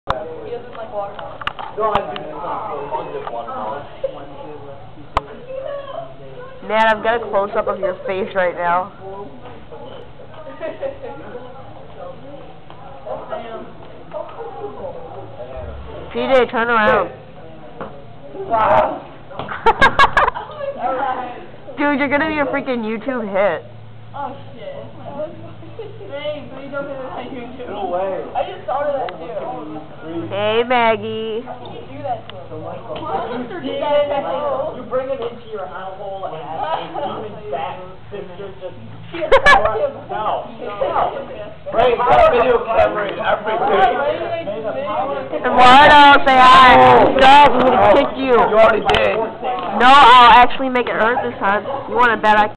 He doesn't like watermelon. No, I do not watermelon. Man, I've got a close-up of your face right now. PJ, turn around. Wow. Dude, you're gonna be a freaking YouTube hit. Oh shit. Babe, please don't do that on YouTube. No way. I just started that too. Hey, Maggie. How can you do that to him? You bring him into your household as a demon fat sister just... No. Bring that video camera in every day. Eduardo, say hi. Stop, I'm gonna kick you. You already did. No, I'll actually make it hurt this time. You want to bet I